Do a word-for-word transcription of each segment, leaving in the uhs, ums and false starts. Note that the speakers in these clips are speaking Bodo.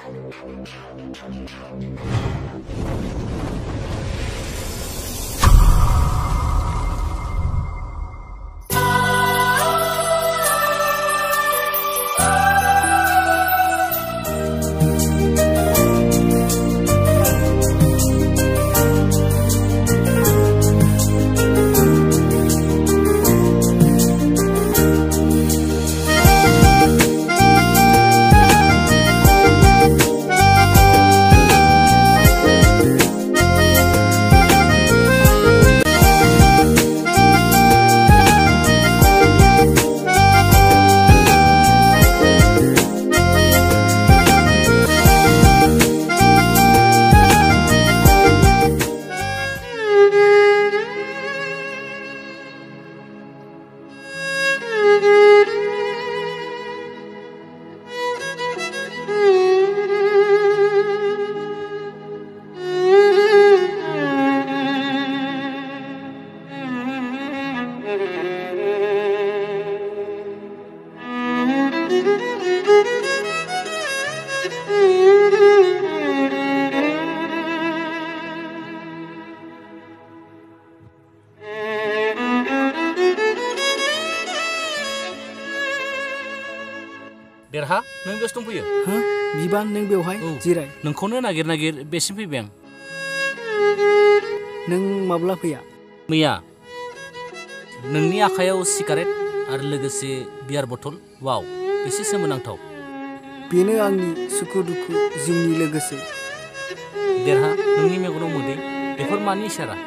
देरहा नों बेयावसो दंफैयो? हो बिबान नों बेवहाय जिराय। नोंखौनो नागिर नागिर बेसिम फैबाय आं। नों माब्ला फैया? मैया। नोंनि आखायाव सिगारेट आरो लोगोसे बियार बथल, वाव बेसे सोमोनांथाव। बेनो आंनि सुखु दुखु जिउनि लोगोसे। देरहा नोंनि मेगनाव मोदै, बेफोर मानि इसारा?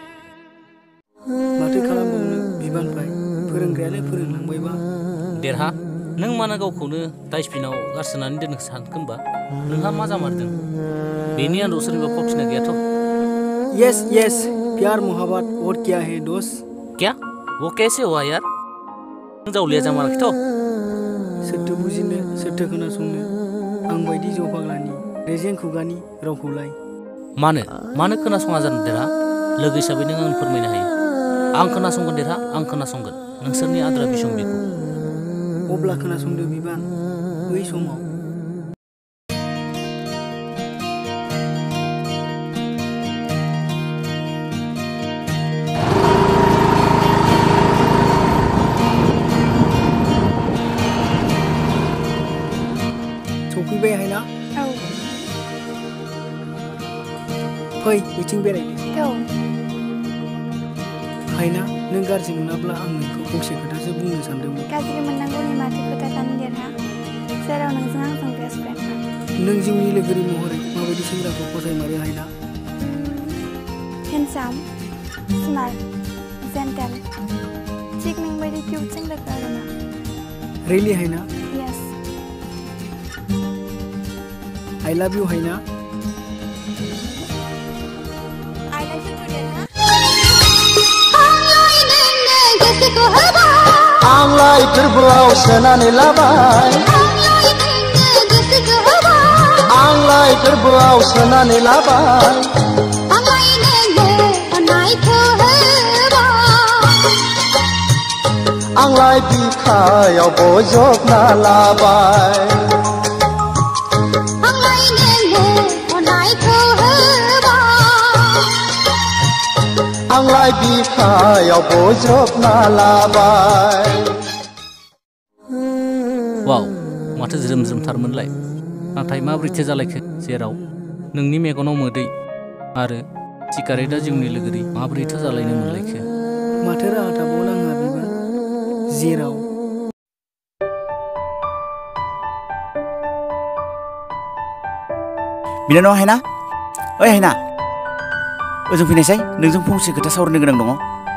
माथो खालामबावनो बिबान भाई, फोरोंग्रायालाय फोरोंलांबायबा। देरहा नों मानो गावखौनो डास्टबिनाव गारसोनानै दोननो सानखोम्बा? नोंहा मा जामारदों? बेनि आन्दोआव सोरनिबा फावथिना गैयाथ'? यस यस प्यार मोहब्बत और क्या है दोस्त? क्या? वो कैसे हुआ यार? नों जावलिया जामाराखैथ'? सोरथो बुजिनो सोरथो खोनासंनो आं बायदि जौ फाग्लानि रेजें खुगानि रावखौलाय। मानो मानो खोनासङा जानो देरहा? लोगो हिसाबै नों आंनो फोरमायनो हायो। आं खोनासंगोन देरहा, आं खोनासंगोन नोंसोरनि आद्रा बिसम्बिखौ। अब्ला खोनासंदो बिबान, बै समाव सफैबाय हायना? औ। फै बिथिं बेरायनो। औ। हायना नों गाज्रि मोनाब्ला आं नोंखौ फंसे खोथासो बुंनो सानदोंमोन। गाज्रि मोननांगौनि माथो खोथा थानो देरहा, जेराव नोंजों आंजों बेस्ट फ्रेन्ड। नों जिउनि लोगोरि महरै माबायदि सेंग्राखौ फसायमारो हायना? हेन्डसाम, स्मार्ट, जेन्टेल, थिग नोंबायदि किउट सेंग्राखौ आरोना। रियेलि हायना? यस। I love you हायना? I love you too देरहा। आंलाय गोरबोआव सोनानै लाबाय, आंलाय गोरबोआव सोनानै लाबाय, आंलाय बिखायाव बजबना लाबाय, आंलाय बिखायाव बजबना लाबाय। वाव माथो ज्रोम ज्रोमथारमोनलाय, नाथाय माबोरैथो जालायखो? जेराव नोंनि मेगनाव मोदै आरो सिगारेटआ जिउनि लोगोरि माबोरैथो जालायनो मोनलायखो? माथो राहा थाबावनो आंहा बिबान, जेराव बिनानाव हायना, ओइ हायना ओजों फैनायसाय, नोंजों फंसे खोथा सावरायनो गोनां दङ।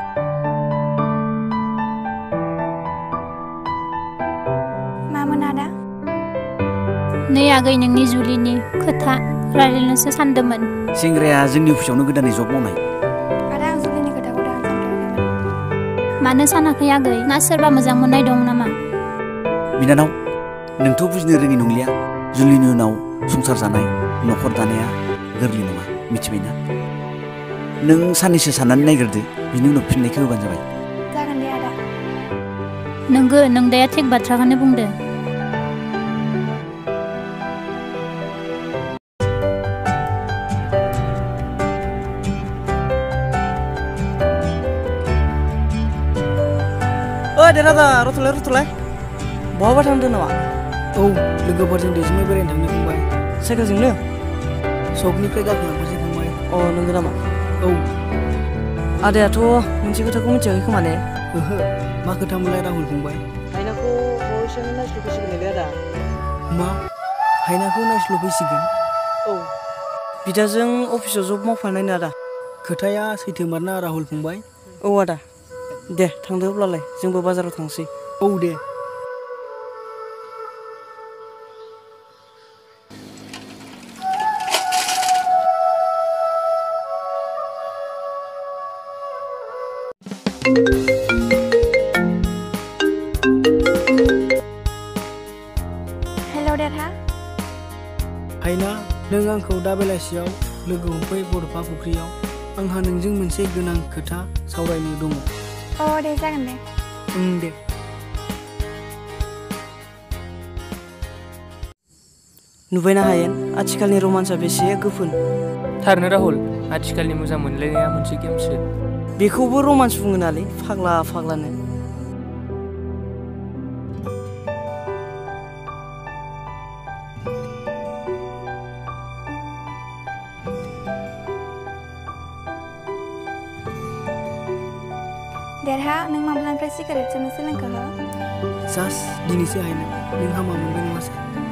मामोन आदा? नै आगै नोंनि जुलिनि खोथा रायज्लायनोसो सानदोंमोन। सेंग्राया जोंनि अफिसावनो गोदानै जब मावनाय। आदा आं जुलिनि खोथाखौ दा सानथ'वाखैमोन। मानो सानाखै आगै? ना सोरबा मोजां मोननाय दं नामा? बिनानाव नोंथ' बुजिनो रोङि नंलिया। जुलिनि उनाव संसार जानाय, न'खर दानाया गोरलै नङा, मिथिबायना? नों साननैसो साननानै नायग्रोदो, बिनि उनाव फिननायखौ होबानो जाबाय। जागोन दे आदा। नोंगो नों दाया थिग बाथ्राखौनो बुंदो। दे राजा रथलाय रथलाय बहाबा थांदों नामा? औ लोगोफोरजों दैजिमाय बेरायनो थांनो फंबाय। साइकेलजोंनो? सकनिफ्राय गाखोलांफासै फंबाय। अ नंगौ नामा? औ। आदायाथ' मोनसे खोथाखौ मिथियाखै खोमा ने? ओहो मा खोथामोनलाय राहुल फंबाय? हायनाखौ बावैसोनो नायस्लुफैसिगोनलै आदा। मा हायनाखौ नायस्लुफैसिगोन? औ बिदाजों अफिसाव जब मावफानायनो आदा। खोथाया सैथोमारना राहुल फंबाय? औ आदा दे थांदो अब्लालाय जोंबो बाजाराव थांसै। औ दे। हेलौ देरहा हायना नों आंखौ दा बेलासियाव लोगो हमफै बड'फा फुख्रियाव। आंहा नोंजों मोनसे गोनां खोथा सावरायनो दङ। अ दे जागोन दे। ओं दे। नुबायना हायेन आथिखालनि रमान्सआ बेसे गोफोन। थारनो राहुल आथिखालनि मोजां मोनलायनाया मोनसे गेमसो। बेखौबो रमान्स बुङो नालै फाग्ला फाग्लानो। देरहा नों माब्लानिफ्राय सिगारेट सोबनो सोलोंखो हो? जास्ट दिनैसो हायना नों हामा मोनबाय नङासै?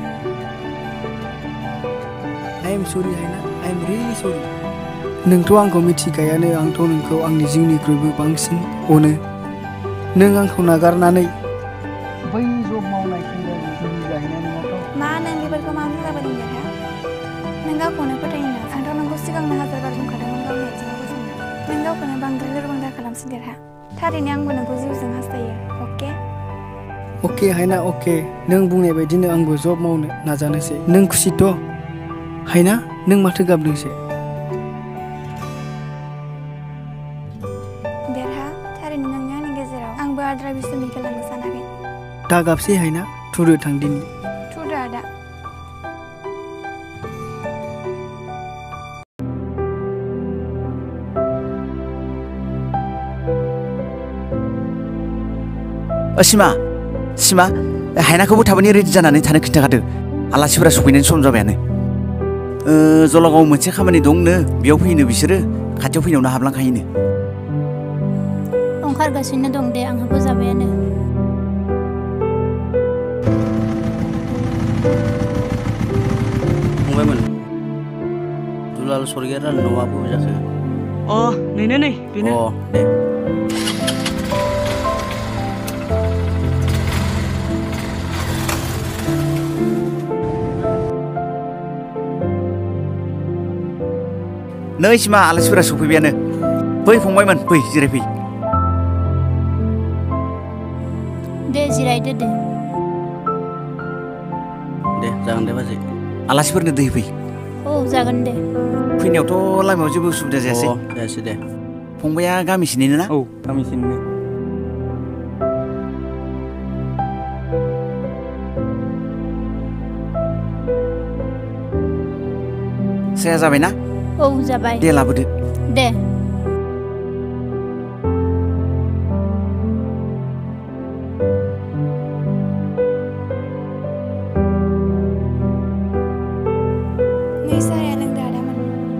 आइ एम सरि हायना आइ एम रियेलि सरि। नोंथ' आंखौ मिथिखायानो आंथ' नोंखौ आंनि जिउनिख्रुइबो बांसिन अनो। नों आंखौ नागारनानै बै जब मावनाय सेंग्राजों जुलि जाहैनाय नङाथ'? मा नों बेफोरखौ मा बुंलाबायदों देरहा? नों गावखौनो फोथायनो नाजा। आंथ' नोंखौ सिगांनो हाजार बार बुंखादोंमोन गावनि आथिङाव गसंनो। नों गावखौनो बांद्राय लोरबां दा खालामसै देरहा। थारैनो आंबो नोंखौ जिउजों हास्थायो अके? अके हायना अके नों बुंनाय बायदिनो आंबो जब मावनो नाजानोसै। नों खुसिथ'? हायना नों माथो गाबदोंसै? देरहा थारैनो नोंनि आंनि गेजेराव आंबो आद्रा बिसोमि गेलेनो सानाखै। दा गाबसै हायना थुदो थांदिनि। थुदो आदा। ओ सिमा सिमा हायनाखौबो थाबैनो रेडि जानानै थानो खिन्थाखादो आलासिफोरा सफैनायनि सम जाबायानो। ओ जलागाव मोनसे खामानि दंनो बेयाव फैनो बिसोरो खाथियाव फैनायावनो हाबलांखायोनो। ओंखारगासिनो दं दे आंहाबो जाबायानो। फंबायमोन दुलाल सरगेरा न'आ बबे जाखो? अ नैनो नै बेनो। अ दे। नै सिमा आलासिफोरा सफैबायानो। फै फंबायमोन फै जिरायफै। दे जिरायदो दे। दे जागोन दे बाजै। आलासिफोरनो दै होफै। औ जागोन दे। फैनायावथ' लामायाव जेबो उसुबिदा जायासै? अ जायासै दे। फंबाया गामिसिनिनो ना? औ गामिसिनिनो। साया जाबायना? औ जाबाय। दे लाबोदो। दे। नै साहाया लोंदो आदामोन।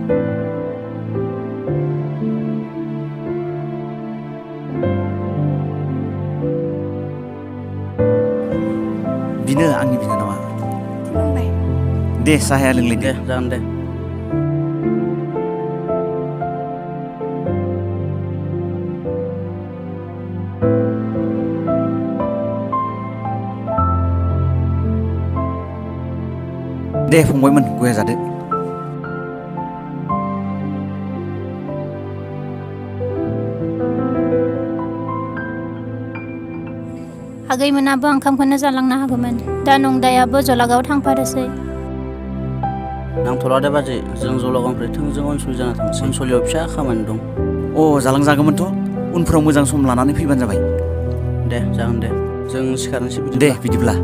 बिनो आंनि बिनानावा। खुलुमबाय। दे साहाया लोंलायदो। दे जागोन दे। दे फंबायमोन गया जादो। आगैमोनाबो ओंखामखौनो जालांनो हागौमोन दा नंदायाबो जलागाव थांफादोसै। नांथ'ला दे बाजै जों जलागावनिफ्राय थोंजों अनसुलि जाना थांसै। अनसुलियाव फिसा खामानि दं। अ जालांजागौमोनथ' उनफोराव मोजां सम लानानै फैबानो जाबाय। दे जागोन दे जों सिखारनोसै बिदिब्ला। दे बिदिब्ला।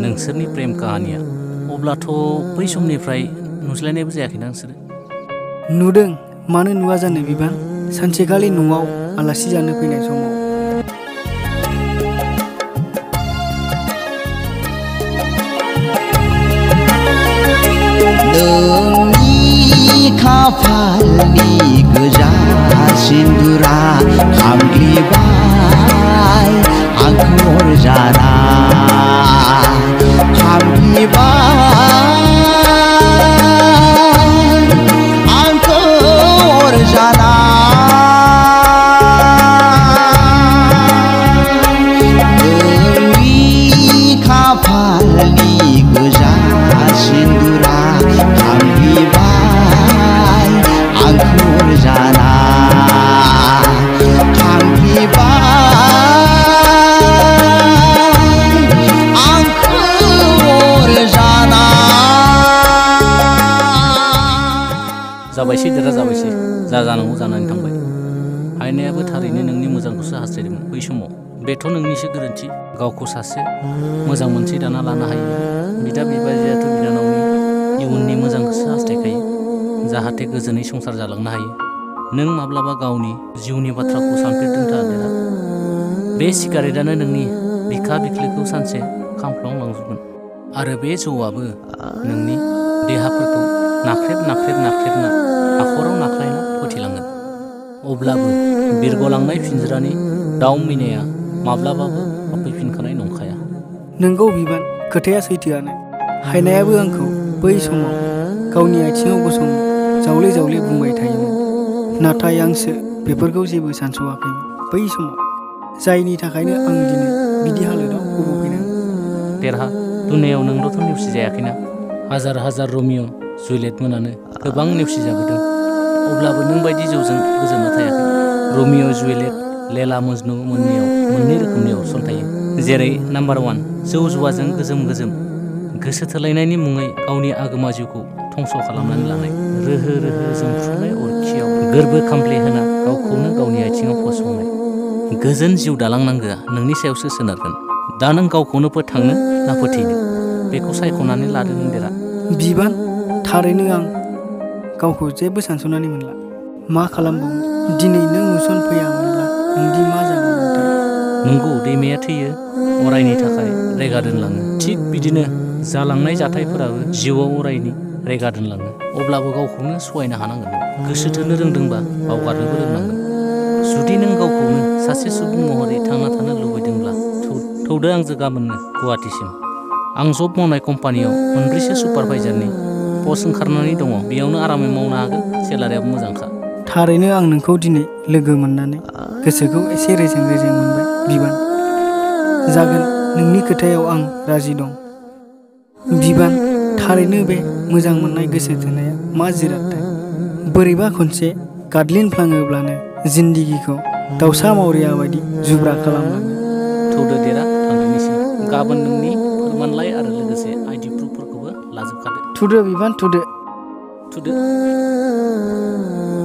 नोंसोरनि प्रेम काहानिया अब्लाथ' बै समनिफ्राय नुज्लायनायबो जायाखैना नोंसोरो? नुदों, मानो नुवा जानो बिबान। सानसेखालि न'आव आलासि जानो फैनाय समाव नोंनि खाफालनि गोजा सिन्दुरा खामग्लिबाय आंखौ अरजाना खामग्लिबाय आंखौ अरजाना नोंनि खाफालनि गोजा सिन्दुरा खामग्लिबाय आंखौ अरजाना जाबायसै देरा जाबायसै, जा जानांगौ जानानै थांबाय। हायनायाबो थारैनो नोंनि मोजांखौसो हास्थायदोंमोन बै समाव। बेथ' नोंनिसो गोरोन्थि। गावखौ सासे मोजां मोनसे दाना लानो हायो। बिदा बिबाजैयाथ' बिनानावनि इयुननि मोजांखौसो हास्थायखायो, जाहाथे गोजोनै संसार जालांनो हायो। नों माब्लाबा गावनि जिउनि बाथ्राखौ सानफेरदों थादेरा? बे सिगारेटआनो नोंनि बिखा बिख्लोखौ सानसे खामफ्लांलांजोबगोन, आरो बे जौआबो नोंनि देहाफोरखौ नाख्रेब नाख्रेब नाख्रेबना हाखराव नाख्लायना फोथैलांगोन। अब्लाबो बिरगलांनाय पिन्जरानि दाउ मैनाया माब्लाबाबो हाबफैफिनखानाय नंखाया। नोंगौ बिबान, खोथाया सैथोआनो। हायनायाबो आंखौ बै समाव गावनि आथिङाव गसंनो जावले जावले बुंबाय थायोमोन, नाथाय आंसो बेफोरखौ जेबो सानस'वाखैमोन बै समाव, जायनि थाखायनो आं दिनै बिदि हालोदाव गब'फैनांगौ। देरहा, दुनियाव नोंल'थ' नेवसि जायाखैना। हाजार हाजार रमिय' जुलियट मोनानो गोबां नेवसिजाबोदों, अब्लाबो नों बायदि जौजों गोजोनना थायाखै। रमिय' जुलियट, लेला मजनु मोननैयाव मोननै रोखोमनि अपसन थायो। जेरै नाम्बार वान, जौ जुवाजों गोजोम गोजोम गोसो थोलायनायनि मुङै गावनि आगोमा जिउखौ धंस' खालामनानै लानाय। रोहो रोहो जोंफ्रुनाय अरखियाव गोरबो खामफ्ले होना गावखौनो गावनि आथिङाव फसंनाय। गोजोन जिउ दालांनांगौआ नोंनि सायावसो सोनारगोन। दा नों गावखौनो फोथांनो ना फोथैनो, बेखौ सायख'नानै लादो नों देरा। बिबान, थारैनो आं गावखौ जेबो सानस'नानै मोनला। मा खालामबावनो? दिनै नों नुसनफैयामोनब्ला नोंदि मा जागौमोन? नंगौ, दैमाया थैयो, अरायनि थाखाय रेगा दोनलाङो। थिग बिदिनो जालांनाय जाथायफोराबो जिउआव अरायनि रेगा दोनलाङो। अब्लाबो गावखौनो सहायनो हानांगोन। गोसो थोनो रोंदोंबा बावगारनोबो रोंनांगोन। जुदि नों गावखौनो सासे सुबुं महरै थांना थानो लुबैदोंब्ला थौदो आंजों गाबोननो गुवाहाटिसिम। आं जब मावनाय कम्पानियाव मोनब्रैसो सुपारभाइजारनि पस्ट ओंखारनानै दङ। बेयावनो आरामै मावनो हागोन, सेलारियाबो मोजांखा। थारैनो आं नोंखौ दिनै लोगो मोननानै गोसोखौ एसे रेजें रेजें मोनबाय बिबान। जागोन, नोंनि खोथायाव आं राजि दं। बिबान, थारैनो बे मोजां मोननाय गोसो थोनाया मा जिरादथाय? बोरैबा खनसे गादलिनफ्लाङोब्लानो जिन्दिगिखौ दाउसा मावरिया बायदि जुब्रा खालामलाङो। थौदो देरा, थांदोनिसै। गाबोन नोंनि फोरमानलाइ आरो लोगोसे आइडि प्रुफफोरखौबो लाजोबखादो। थुदो बिबान, थुदो थुदो